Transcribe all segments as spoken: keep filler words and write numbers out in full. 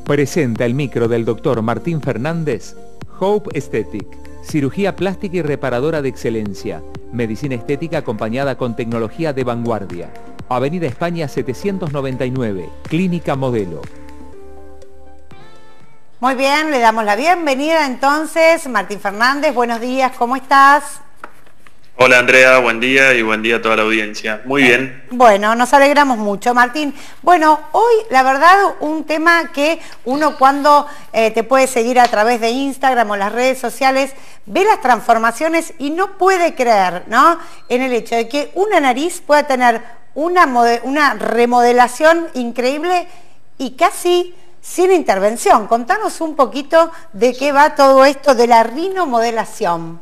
Presenta el micro del doctor Martín Fernández, Hope Aesthetic, cirugía plástica y reparadora de excelencia, medicina estética acompañada con tecnología de vanguardia. Avenida España setecientos noventa y nueve, Clínica Modelo. Muy bien, le damos la bienvenida entonces, Martín Fernández, buenos días, ¿cómo estás? Hola Andrea, buen día y buen día a toda la audiencia. Muy bien. Bueno, nos alegramos mucho, Martín. Bueno, hoy la verdad un tema que uno cuando eh, te puede seguir a través de Instagram o las redes sociales ve las transformaciones y no puede creer, ¿no? En el hecho de que una nariz pueda tener una, una remodelación increíble y casi sin intervención. Contanos un poquito de qué va todo esto de la rinomodelación.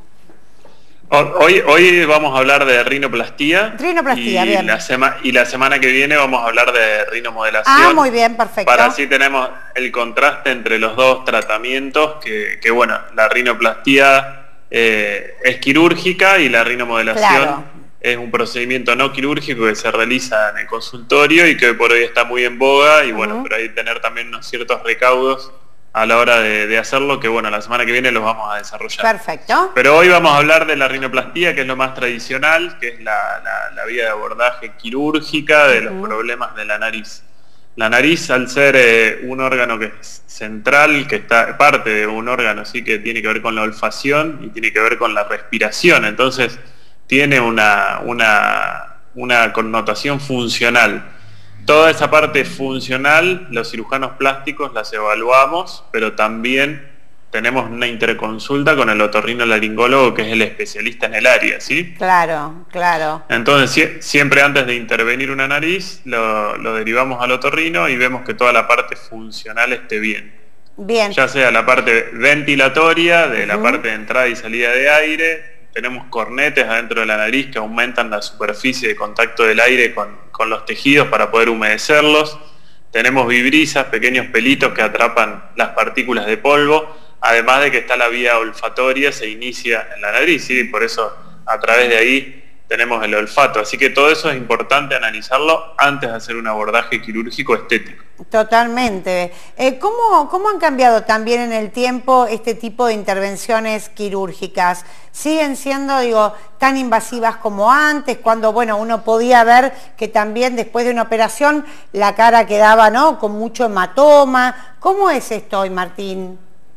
Hoy, hoy vamos a hablar de rinoplastía, Rinoplastía, y, bien. La sema, y la semana que viene vamos a hablar de rinomodelación. Ah, muy bien, perfecto. Para así tenemos el contraste entre los dos tratamientos, que, que bueno, la rinoplastía eh, es quirúrgica y la rinomodelación claro. es un procedimiento no quirúrgico que se realiza en el consultorio y que hoy por hoy está muy en boga y uh-huh. bueno, pero hay que tener también unos ciertos recaudos a la hora de, de hacerlo, que bueno, la semana que viene los vamos a desarrollar. Perfecto. Pero hoy vamos a hablar de la rinoplastía, que es lo más tradicional, que es la, la, la vía de abordaje quirúrgica de los uh-huh. problemas de la nariz. La nariz, al ser eh, un órgano que es central, que está parte de un órgano, sí, que tiene que ver con la olfacción y tiene que ver con la respiración, entonces tiene una, una, una connotación funcional. Toda esa parte funcional, los cirujanos plásticos las evaluamos, pero también tenemos una interconsulta con el otorrinolaringólogo, que es el especialista en el área, ¿sí? Claro, claro. Entonces, si, siempre antes de intervenir una nariz, lo, lo derivamos al otorrino y vemos que toda la parte funcional esté bien. Bien. Ya sea la parte ventilatoria, de uh-huh. la parte de entrada y salida de aire. Tenemos cornetes adentro de la nariz que aumentan la superficie de contacto del aire con, con los tejidos para poder humedecerlos. Tenemos vibrisas, pequeños pelitos que atrapan las partículas de polvo, además de que está la vía olfatoria, se inicia en la nariz, ¿sí? Por eso a través de ahí tenemos el olfato. Así que todo eso es importante analizarlo antes de hacer un abordaje quirúrgico estético. Totalmente. Eh, ¿cómo, ¿Cómo han cambiado también en el tiempo este tipo de intervenciones quirúrgicas? ¿Siguen siendo, digo, tan invasivas como antes, cuando, bueno, uno podía ver que también después de una operación la cara quedaba, ¿no?, con mucho hematoma? ¿Cómo es esto hoy, Martín?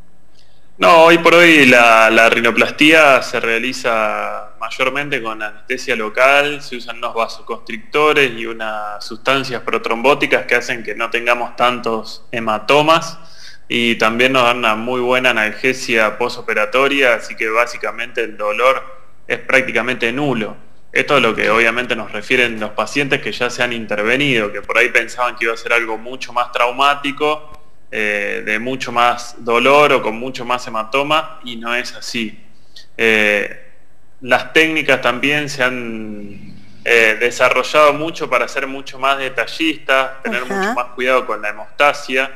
No, hoy por hoy la, la rinoplastía se realiza mayormente con anestesia local, se usan unos vasoconstrictores y unas sustancias protrombóticas que hacen que no tengamos tantos hematomas y también nos dan una muy buena analgesia postoperatoria, así que básicamente el dolor es prácticamente nulo. Esto es lo que obviamente nos refieren los pacientes que ya se han intervenido, que por ahí pensaban que iba a ser algo mucho más traumático, Eh, de mucho más dolor o con mucho más hematoma, y no es así. Eh, las técnicas también se han eh, desarrollado mucho para ser mucho más detallistas, tener uh-huh. mucho más cuidado con la hemostasia,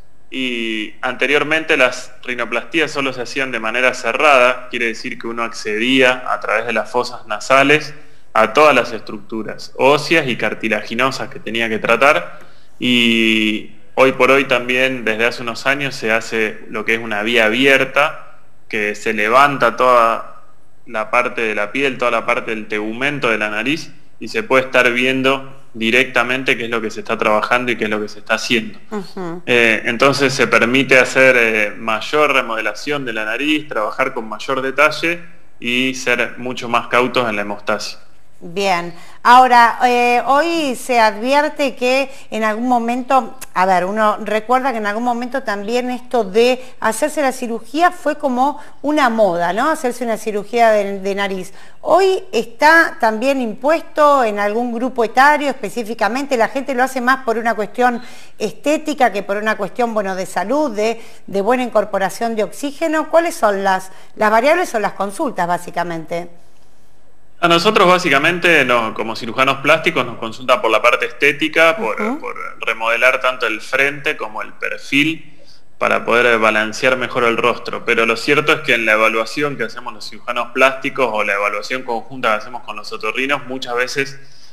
y anteriormente las rinoplastías solo se hacían de manera cerrada, quiere decir que uno accedía a través de las fosas nasales a todas las estructuras óseas y cartilaginosas que tenía que tratar, y hoy por hoy también, desde hace unos años, se hace lo que es una vía abierta, que se levanta toda la parte de la piel, toda la parte del tegumento de la nariz, y se puede estar viendo directamente qué es lo que se está trabajando y qué es lo que se está haciendo. Uh-huh. eh, entonces se permite hacer eh, mayor remodelación de la nariz, trabajar con mayor detalle y ser mucho más cautos en la hemostasia. Bien, ahora, eh, hoy se advierte que en algún momento, a ver, uno recuerda que en algún momento también esto de hacerse la cirugía fue como una moda, ¿no? Hacerse una cirugía de, de nariz. Hoy está también impuesto en algún grupo etario específicamente, la gente lo hace más por una cuestión estética que por una cuestión, bueno, de salud, de, de buena incorporación de oxígeno. ¿Cuáles son las, las variables o las consultas, básicamente? A nosotros básicamente, no, como cirujanos plásticos, nos consultan por la parte estética, por, uh-huh. por remodelar tanto el frente como el perfil para poder balancear mejor el rostro. Pero lo cierto es que en la evaluación que hacemos los cirujanos plásticos o la evaluación conjunta que hacemos con los otorrinos, muchas veces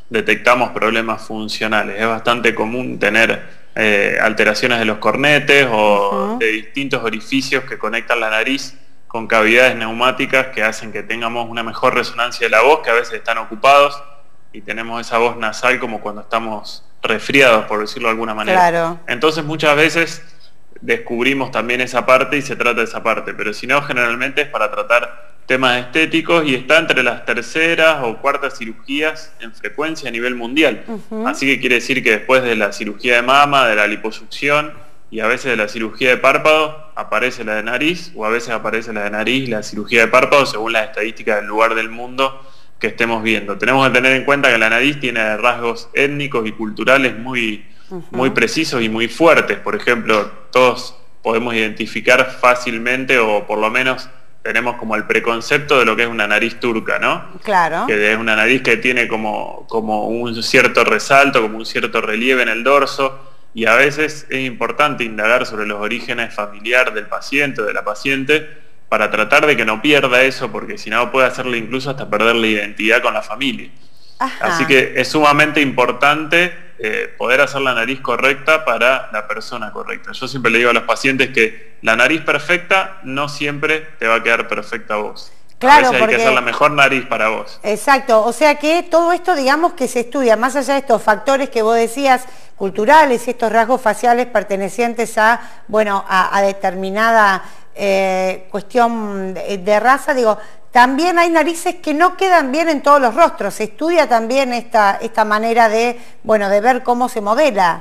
detectamos problemas funcionales. Es bastante común tener eh, alteraciones de los cornetes o uh-huh. de distintos orificios que conectan la nariz con cavidades neumáticas que hacen que tengamos una mejor resonancia de la voz, que a veces están ocupados y tenemos esa voz nasal como cuando estamos resfriados, por decirlo de alguna manera. Claro. Entonces muchas veces descubrimos también esa parte y se trata de esa parte, pero si no, generalmente es para tratar temas estéticos y está entre las terceras o cuartas cirugías en frecuencia a nivel mundial. Uh-huh. Así que quiere decir que después de la cirugía de mama, de la liposucción y a veces de la cirugía de párpado, aparece la de nariz, o a veces aparece la de nariz y la cirugía de párpado según las estadísticas del lugar del mundo que estemos viendo. Tenemos que tener en cuenta que la nariz tiene rasgos étnicos y culturales muy, uh-huh. muy precisos y muy fuertes. Por ejemplo, todos podemos identificar fácilmente, o por lo menos tenemos como el preconcepto de lo que es una nariz turca, ¿no? Claro. Que es una nariz que tiene como, como un cierto resalto, como un cierto relieve en el dorso, y a veces es importante indagar sobre los orígenes familiares del paciente o de la paciente para tratar de que no pierda eso, porque si no puede hacerle incluso hasta perder la identidad con la familia. Ajá. Así que es sumamente importante eh, poder hacer la nariz correcta para la persona correcta. Yo siempre le digo a los pacientes que la nariz perfecta no siempre te va a quedar perfecta a vos. Claro, a veces porque... hay que hacer la mejor nariz para vos. Exacto, o sea que todo esto, digamos, que se estudia, más allá de estos factores que vos decías, culturales y estos rasgos faciales pertenecientes a, bueno, a, a determinada eh, cuestión de, de raza, digo, también hay narices que no quedan bien en todos los rostros. Se estudia también esta, esta manera de, bueno, de ver cómo se modela.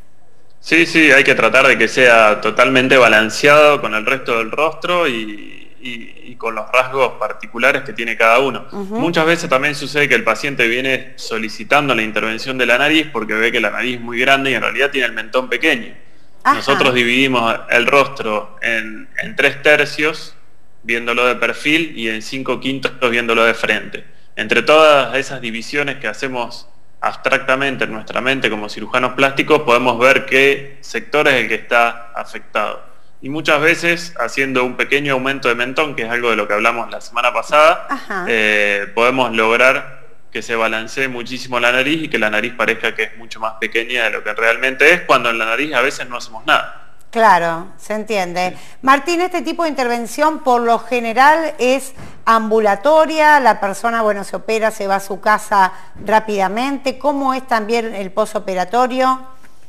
Sí, sí, hay que tratar de que sea totalmente balanceado con el resto del rostro y, y, y con los rasgos particulares que tiene cada uno. Uh-huh. Muchas veces también sucede que el paciente viene solicitando la intervención de la nariz porque ve que la nariz es muy grande y en realidad tiene el mentón pequeño. Ajá. Nosotros dividimos el rostro en, en tres tercios, viéndolo de perfil, y en cinco quintos viéndolo de frente. Entre todas esas divisiones que hacemos abstractamente en nuestra mente como cirujanos plásticos, podemos ver qué sector es el que está afectado. Y muchas veces, haciendo un pequeño aumento de mentón, que es algo de lo que hablamos la semana pasada, eh, podemos lograr que se balancee muchísimo la nariz y que la nariz parezca que es mucho más pequeña de lo que realmente es, cuando en la nariz a veces no hacemos nada. Claro, se entiende. Sí. Martín, este tipo de intervención por lo general es ambulatoria, la persona, bueno, se opera, se va a su casa rápidamente. ¿Cómo es también el posoperatorio?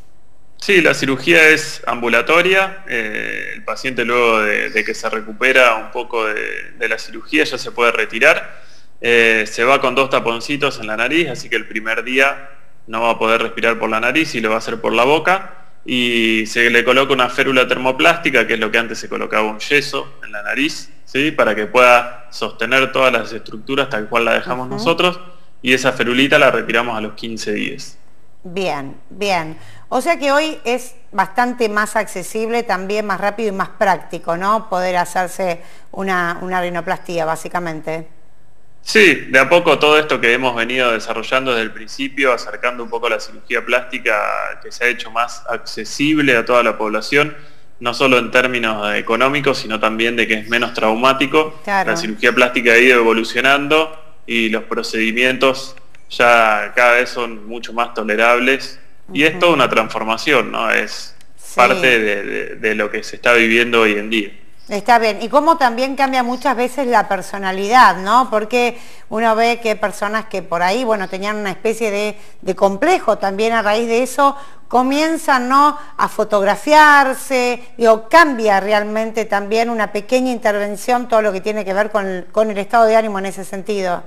Sí, la cirugía es ambulatoria. Eh, el paciente luego de, de que se recupera un poco de, de la cirugía ya se puede retirar. Eh, se va con dos taponcitos en la nariz, así que el primer día no va a poder respirar por la nariz y lo va a hacer por la boca. Y se le coloca una férula termoplástica, que es lo que antes se colocaba un yeso en la nariz, ¿sí? Para que pueda sostener todas las estructuras tal cual la dejamos uh-huh. nosotros, y esa ferulita la retiramos a los quince días. Bien, bien. O sea que hoy es bastante más accesible, también más rápido y más práctico, ¿no? Poder hacerse una, una rinoplastía, básicamente. Sí, de a poco todo esto que hemos venido desarrollando desde el principio, acercando un poco la cirugía plástica, que se ha hecho más accesible a toda la población, no solo en términos económicos, sino también de que es menos traumático. Claro. La cirugía plástica ha ido evolucionando y los procedimientos ya cada vez son mucho más tolerables. Uh-huh. Y es toda una transformación, ¿no? Es sí. parte de, de, de lo que se está viviendo hoy en día. Está bien, y cómo también cambia muchas veces la personalidad, ¿no? Porque uno ve que personas que por ahí, bueno, tenían una especie de, de complejo también a raíz de eso, comienzan, ¿no?, a fotografiarse, digo, cambia realmente también una pequeña intervención todo lo que tiene que ver con el, con el estado de ánimo en ese sentido.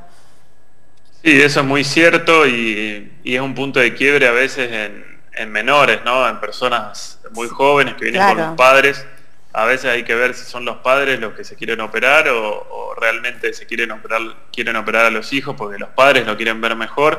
Sí, eso es muy cierto y, y es un punto de quiebre a veces en, en menores, ¿no? En personas muy jóvenes que vienen claro. con los padres. A veces hay que ver si son los padres los que se quieren operar o, o realmente se quieren operar, quieren operar a los hijos porque los padres lo quieren ver mejor,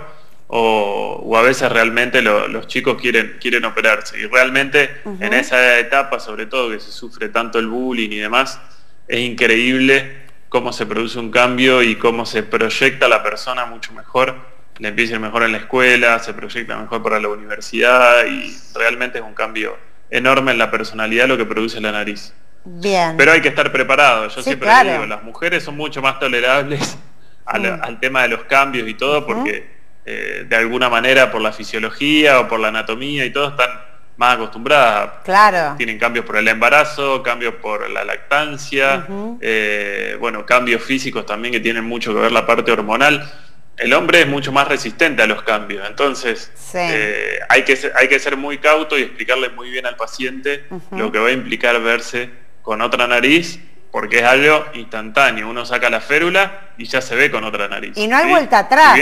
o, o a veces realmente lo, los chicos quieren, quieren operarse. Y realmente uh-huh. en esa etapa, sobre todo que se sufre tanto el bullying y demás, es increíble cómo se produce un cambio y cómo se proyecta la persona mucho mejor, le empieza a ir mejor en la escuela, se proyecta mejor para la universidad y realmente es un cambio enorme en la personalidad lo que produce la nariz. Bien. Pero hay que estar preparado. Yo sí, siempre claro. digo, las mujeres son mucho más tolerables al, mm. al tema de los cambios y todo, porque uh-huh. eh, de alguna manera por la fisiología o por la anatomía y todo están más acostumbradas. Claro. Tienen cambios por el embarazo, cambios por la lactancia, uh-huh. eh, bueno, cambios físicos también que tienen mucho que ver la parte hormonal. El hombre es mucho más resistente a los cambios, entonces sí. eh, hay, que ser, hay que ser muy cauto y explicarle muy bien al paciente uh-huh. lo que va a implicar verse con otra nariz, porque es algo instantáneo. Uno saca la férula y ya se ve con otra nariz. Y no hay ¿sí? vuelta atrás.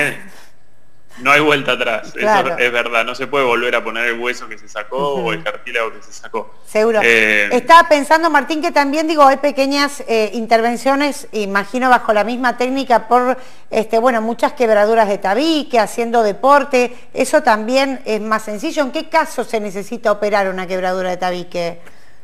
No hay vuelta atrás, claro. Eso es verdad, no se puede volver a poner el hueso que se sacó uh-huh. o el cartílago que se sacó. Seguro. Eh, Estaba pensando, Martín, que también, digo, hay pequeñas eh, intervenciones, imagino bajo la misma técnica, por, este, bueno, muchas quebraduras de tabique, haciendo deporte, eso también es más sencillo. ¿En qué caso se necesita operar una quebradura de tabique?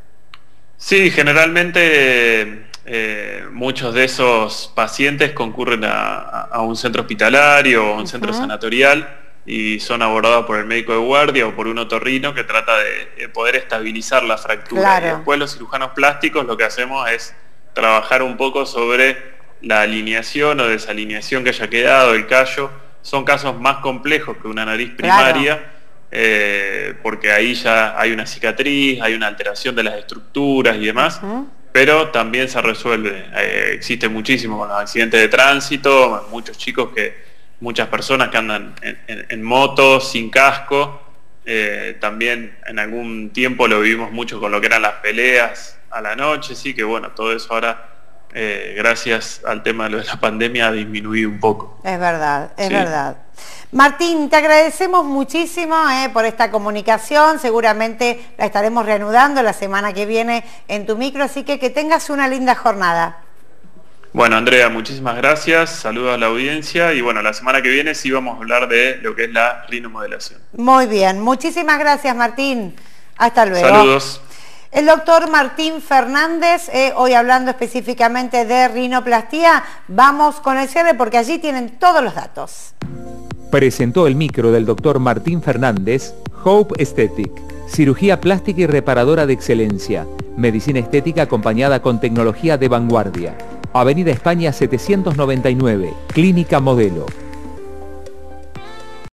Sí, generalmente... Eh, muchos de esos pacientes concurren a, a un centro hospitalario o a un uh-huh. centro sanatorial y son abordados por el médico de guardia o por un otorrino que trata de, de poder estabilizar la fractura. Claro. Y después los cirujanos plásticos lo que hacemos es trabajar un poco sobre la alineación o desalineación que haya quedado, el callo. Son casos más complejos que una nariz primaria, claro. eh, porque ahí ya hay una cicatriz, hay una alteración de las estructuras y demás. Uh-huh. Pero también se resuelve, eh, existe muchísimo con los accidentes de tránsito, muchos chicos que, muchas personas que andan en, en, en moto, sin casco, eh, también en algún tiempo lo vivimos mucho con lo que eran las peleas a la noche, sí que bueno, todo eso ahora, eh, gracias al tema de, lo de la pandemia, ha disminuido un poco. Es verdad, es sí. verdad. Martín, te agradecemos muchísimo eh, por esta comunicación, seguramente la estaremos reanudando la semana que viene en tu micro, así que que tengas una linda jornada. Bueno, Andrea, muchísimas gracias, saludos a la audiencia y bueno, la semana que viene sí vamos a hablar de lo que es la rinomodelación. Muy bien, muchísimas gracias, Martín, hasta luego. Saludos. El doctor Martín Fernández, eh, hoy hablando específicamente de rinoplastía, vamos con el cierre porque allí tienen todos los datos. Presentó el micro del doctor Martín Fernández, Hope Aesthetic, cirugía plástica y reparadora de excelencia, medicina estética acompañada con tecnología de vanguardia. Avenida España setecientos noventa y nueve, Clínica Modelo.